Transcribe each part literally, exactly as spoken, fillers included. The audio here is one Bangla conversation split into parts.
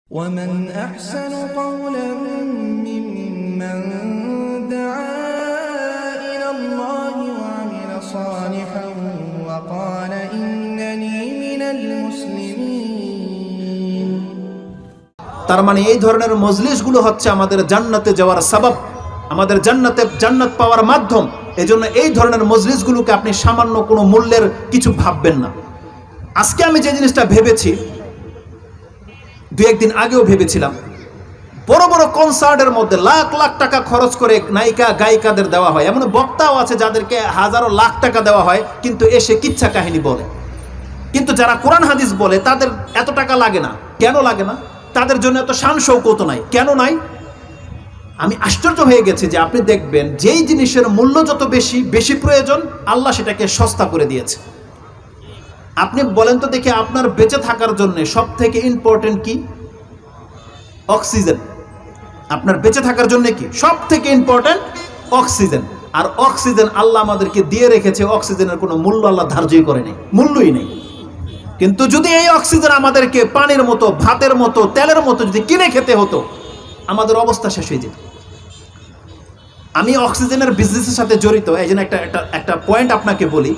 ومن أحسن قولا ممن دعا إلى الله وعمل صالحا وقال إنني من المسلمين। তার মানে এই ধরনের মজলিসগুলো হচ্ছে আমাদের জান্নাতে যাওয়ার সবব, আমাদের জান্নাতে জান্নাত পাওয়ার মাধ্যম। এজন্য এই ধরনের মজলিসগুলোকে আপনি সামান্য কোনো মূল্যের কিছু ভাববেন না। আজকে আমি যে জিনিসটা ভেবেছি, দু একদিন আগেও ভেবেছিলাম, বড় বড় কনসার্টের মধ্যে লাখ লাখ টাকা খরচ করে নায়িকা গায়িকাদের দেওয়া হয়, এমন বক্তাও আছে যাদেরকে হাজারো লাখ টাকা দেওয়া হয়, কিন্তু এসে কিচ্ছা কাহিনী বলে। কিন্তু যারা কোরআন হাদিস বলে তাদের এত টাকা লাগে না। কেন লাগে না? তাদের জন্য এত শান শৌকত নাই। কেন নাই? আমি আশ্চর্য হয়ে গেছি যে আপনি দেখবেন যেই জিনিসের মূল্য যত বেশি বেশি প্রয়োজন, আল্লাহ সেটাকে সস্তা করে দিয়েছে। আপনি বলেন তো দেখি, আপনার বেঁচে থাকার জন্য সব থেকে ইম্পর্টেন্ট কি? অক্সিজেন। আপনার বেঁচে থাকার জন্য কি সব থেকে ইম্পর্টেন্ট? অক্সিজেন। আর অক্সিজেন আল্লাহ আমাদেরকে দিয়ে রেখেছে, অক্সিজেনের কোনো মূল্য আল্লাহ ধার্যই করে নেই, মূল্যই নেই। কিন্তু যদি এই অক্সিজেন আমাদেরকে পানির মতো, ভাতের মতো, তেলের মতো যদি কিনে খেতে হতো, আমাদের অবস্থা শেষ হয়ে যেত। আমি অক্সিজেনের বিজনেসের সাথে জড়িত, এই জন্য একটা একটা একটা পয়েন্ট আপনাকে বলি।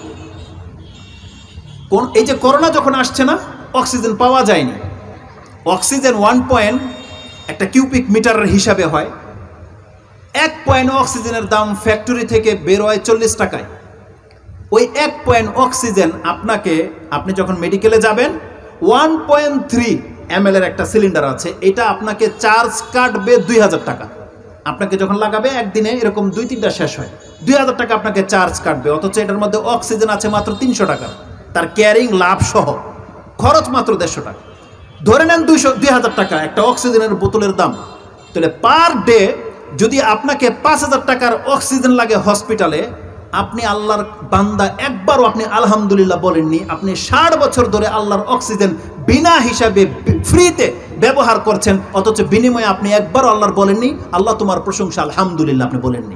কোন এই যে করোনা যখন আসছে না, অক্সিজেন পাওয়া যায়নি। অক্সিজেন ওয়ান পয়েন্ট একটা কিউবিক মিটারের হিসাবে হয়। এক পয়েন্ট অক্সিজেনের দাম ফ্যাক্টরি থেকে বের হয় চল্লিশ টাকায়। ওই এক পয়েন্ট অক্সিজেন আপনাকে, আপনি যখন মেডিকেলে যাবেন, one point three M L এর একটা সিলিন্ডার আছে, এটা আপনাকে চার্জ কাটবে দুই হাজার টাকা। আপনাকে যখন লাগাবে একদিনে এরকম দুই তিনটা শেষ হয়, দুই হাজার টাকা আপনাকে চার্জ কাটবে। অথচ এটার মধ্যে অক্সিজেন আছে মাত্র তিনশো টাকা, তার ক্যারিং লাভ সহ খরচ মাত্র দেড়শো টাকা। ধরে নেন দুইশো দুই হাজার টাকা একটা অক্সিজেনের বোতলের দাম। তাহলে পার ডে যদি আপনাকে পাঁচ হাজার টাকার অক্সিজেন লাগে হসপিটালে, আপনি আল্লাহর বান্দা, একবারও আপনি আলহামদুলিল্লাহ বলেননি। আপনি ষাট বছর ধরে আল্লাহর অক্সিজেন বিনা হিসাবে ফ্রিতে ব্যবহার করছেন, অথচ বিনিময়ে আপনি একবারও আল্লাহর বলেননি আল্লাহ তোমার প্রশংসা আলহামদুলিল্লাহ, আপনি বলেননি।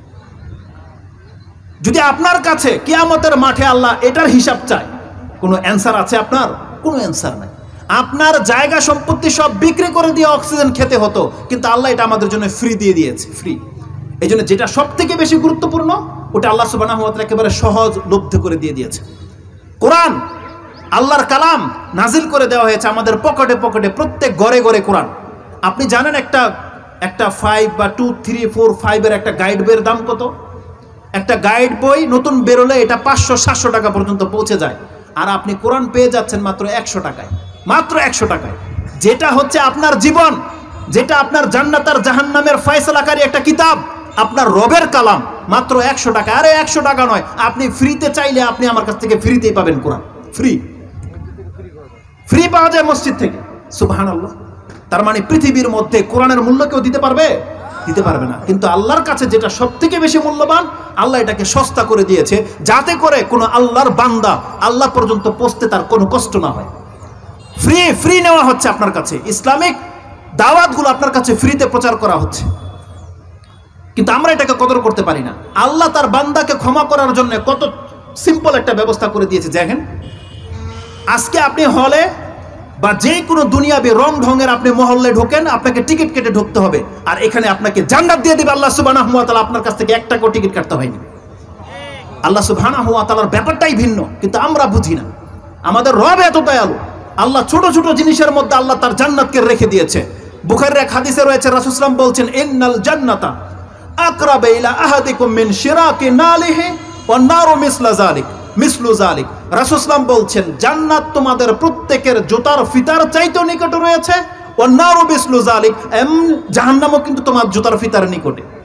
যদি আপনার কাছে কিয়ামতের মাঠে আল্লাহ এটার হিসাব চায়, কোনো অ্যান্সার আছে আপনার? কোনো অ্যান্সার নাই। আপনার জায়গা সম্পত্তি সব বিক্রি করে দিয়ে অক্সিজেন খেতে হতো, কিন্তু আল্লাহ এটা আমাদের জন্য ফ্রি দিয়ে দিয়েছে, ফ্রি। এই জন্য যেটা সব থেকে বেশি গুরুত্বপূর্ণ, ওটা আল্লাহ সুবহানাহু ওয়া তাআলা একেবারে সহজ লভ্য করে দিয়ে দিয়েছে। কোরআন, আল্লাহর কালাম নাজিল করে দেওয়া হয়েছে আমাদের পকেটে পকেটে, প্রত্যেক ঘরে ঘরে কোরআন। আপনি জানেন একটা একটা ফাইভ বা টু থ্রি ফোর ফাইভের একটা গাইড বইয়ের দাম কত? একটা গাইড বই নতুন বেরোলে এটা পাঁচশো সাতশো টাকা পর্যন্ত পৌঁছে যায়, আর আপনি কোরআন পেয়ে যাচ্ছেন মাত্র একশো টাকায়, মাত্র একশো টাকায়। যেটা হচ্ছে আপনার জীবন, যেটা আপনার জান্নাত আর জাহান্নামের ফয়সালাকারী একটা কিতাব, আপনার রবের কালাম, মাত্র একশো টাকা। আরে একশো টাকা নয়, আপনি ফ্রিতে চাইলে আপনি আমার কাছ থেকে ফ্রিতেই পাবেন কোরআন। ফ্রি ফ্রি পাওয়া যায় মসজিদ থেকে। সুবহানাল্লাহ। তার মানে পৃথিবীর মধ্যে কোরআনের মূল্য কেউ দিতে পারবে? দিতে পারবে না। কিন্তু আল্লাহর কাছে যেটা সব থেকে বেশি মূল্যবান, আল্লাহ এটাকে সস্তা করে দিয়েছে, যাতে করে কোনো আল্লাহর বান্দা আল্লাহ পর্যন্ত পৌঁছতে তার কোনো কষ্ট না হয়। ফ্রি ফ্রি নেওয়া হচ্ছে আপনার কাছে, ইসলামিক দাওয়াতগুলো আপনার কাছে ফ্রিতে প্রচার করা হচ্ছে, কিন্তু আমরা এটাকে কদর করতে পারি না। আল্লাহ তার বান্দাকে ক্ষমা করার জন্য কত সিম্পল একটা ব্যবস্থা করে দিয়েছে। দেখেন, আজকে আপনি হলে বা যে কোনো দুনিয়াবি রং ঢঙের আপনি মহল্লে ঢোকেন, আপনাকে টিকিট কেটে ঢুকতে হবে, আর এখানে আপনাকে জান্নাত দিয়ে দিবে আল্লাহ সুবহানাহু ওয়া তাআলা। আপনার কাছ থেকে এক টাকাও টিকিট কাটতে হয়নি। আল্লাহ সুবহানাহু ওয়া তাআলার ব্যাপারটাই ভিন্ন, কিন্তু আমরা বুঝি না। আমাদের রব এত দয়ালু, আল্লাহ ছোট ছোট জিনিসের মধ্যে আল্লাহ তার জান্নাতকে রেখে দিয়েছে। বুখারীর এক হাদিসে রয়েছে, রাসূল সাল্লাল্লাহু আলাইহি ওয়াসাল্লাম বলছেন, ইন্নাল জান্নাতা আকরাবা ইলা আহাদিকুম মিন শিরাকি নালিহি ওয়ান নারু মিসলা যালিক মিসলু যালিক। রাসূল সাল্লাল্লাহু আলাইহি ওয়াসাল্লাম বলছেন, জান্নাত তোমাদের প্রত্যেকের জুতার ফিতার চাইতে নিকটে রয়েছে, ওয়ান নারু মিসলু যালিক, এম জাহান্নামও কিন্তু তোমার জুতার ফিতার নিকটে।